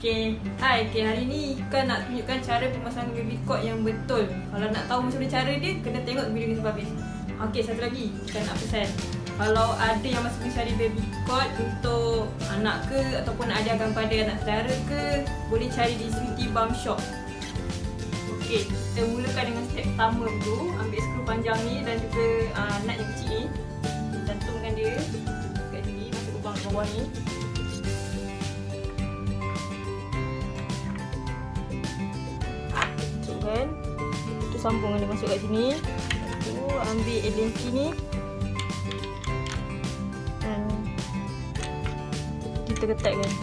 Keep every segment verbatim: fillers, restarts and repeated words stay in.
Okay, hai, okay, hari ni Ika nak tunjukkan cara pemasangan baby cord yang betul. Kalau nak tahu macam mana cara dia, kena tengok video ni sampai habis. Okay, satu lagi Ika nak pesan, kalau ada yang masih mencari baby cord untuk anak ke ataupun nak ajarkan pada anak saudara ke, boleh cari di Sweetie Bum Shop. Okay, kita mulakan dengan step pertama dulu. Ambil skru panjang ni dan juga uh, nut yang kecil ni, cantumkan dia kat sini, masuk lubang kat bawah ni. Kan, tu sambung dia masuk kat sini. Tu ambil elenki ni, dan kita ketatkan.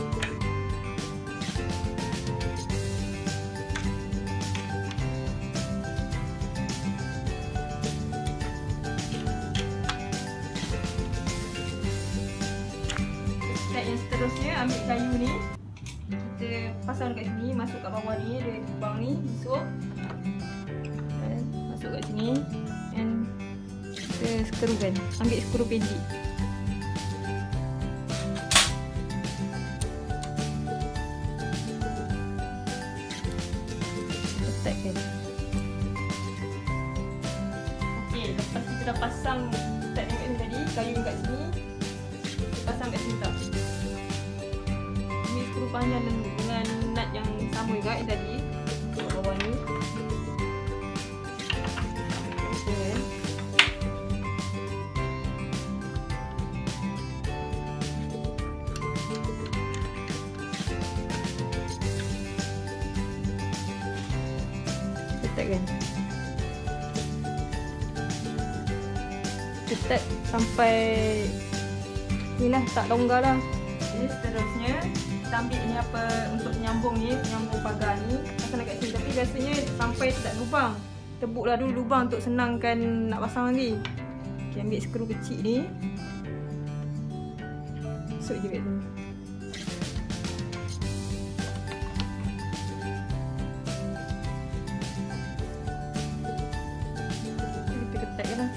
Step yang seterusnya, ambil kayu ni, kita pasang kat sini, masuk kat bawah ni, ada lubang ni, masuk dan masuk kat sini dan kita skrukan. Ambil skru pendek, ketatkan. Okey, lepas kita dah pasang tab yang kat sini tadi, kayu yang kat sini, kita pasang kat sini tak. Skru panjang dengan nut yang sama juga yang tadi, kat bawah ni. Okay. Ketatkan. Ketat sampai ni lah, tak longgar lah. Okay, seterusnya kita ambil ni apa untuk menyambung ni, menyambung pagar ni, pasang dekat sini. Tapi biasanya sampai tak lubang, tebuklah dulu lubang untuk senangkan nak pasang nanti. Okay, ambil skru kecil ni, masuk je kat sini. Kita ketatkan lah.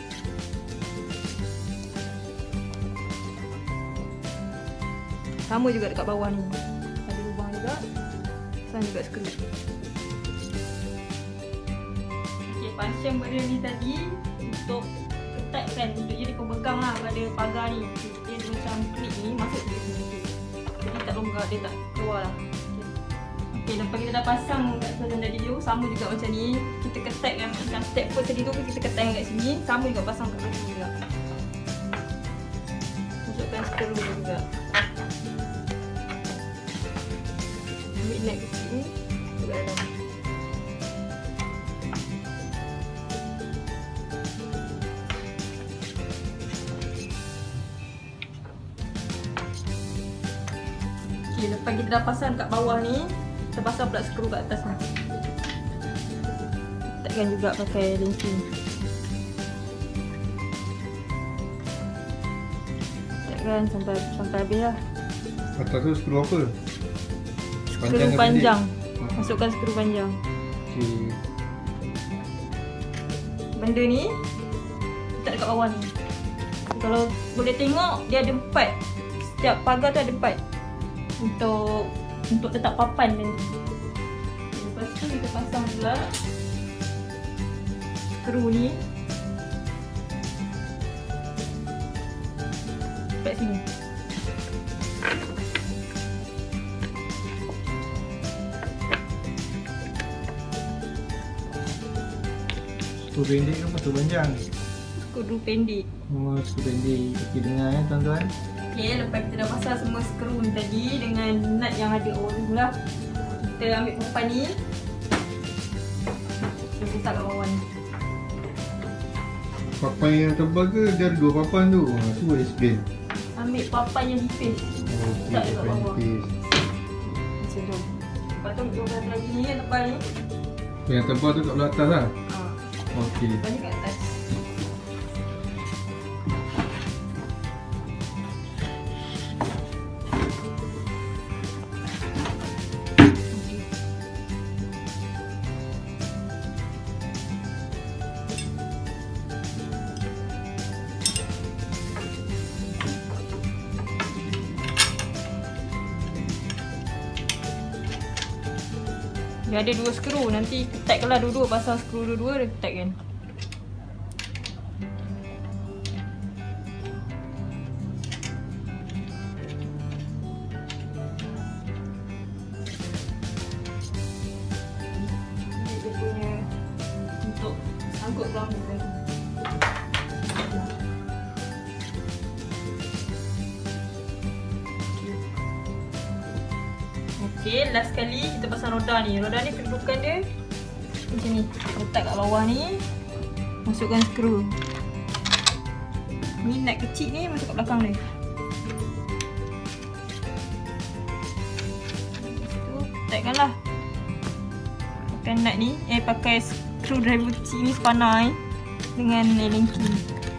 Sama juga dekat bawah ni, ada lubang juga, pasang juga skru. Okay, function benda ni tadi untuk ketatkan, untuk jadi pemegang lah pada pagar ni. Dia ada macam klip ni, masuk ke sini, jadi tak longgar, dia tak keluar lah. Okay, okay, lepas kita dah pasang kat sebelah tadi tu, sama juga macam ni, kita ketatkan macam step first tadi tu, kita ketatkan kat sini, sama juga pasang kat sini juga. Masukkan skru juga. Nut kecil ni juga dalam. Okay, lepas kita dah pasang kat bawah ni, kita pasang pula skru kat atas ni. Ketatkan juga pakai linking. Ketatkan sampai sampai habis lah. Atas tu skru apa? Skru panjang. Masukkan skru panjang. Okay. Benda ni letak dekat bawah ni. Kalau boleh tengok, dia ada empat. Setiap pagar tu ada empat untuk untuk letak papan nanti. Lepas tu kita pasang pula skru ni kat sini. Skru pendek ke apa tu panjang? Skru pendek. Oh, skru pendek. Okey, dengar ya tuan-tuan. Okey, lepas kita dah pasang semua skru ni tadi dengan nut yang ada O-ring lah, kita ambil papan ni, kita letak kat bawah ni. Papan yang tebal ke? Dia ada dua papan tu. Ha, tu boleh explain. Ambil papan yang nipis, Okey, letak dekat papan bawah. nipis. Macam tu. Lepas tu dua belah lagi ni yang tebal ni. Yang tebal tu kat belah atas lah. Ha. Okey. Lepas ni kat atas. Dia ada dua skru. Nanti tight lah dua-dua. Pasang skru dua-dua dia tight kan. Dia punya untuk sangkut lampu kan. Okay, last sekali kita pasang roda ni. Roda ni kedudukan dia macam ni. Letak kat bawah ni. Masukkan skru. Ni nut kecil ni masuk kat belakang dia. Lepas tu tightkan lah. Pakai nut ni. Eh pakai screwdriver kecil ni sepanah eh. Dengan Allen key.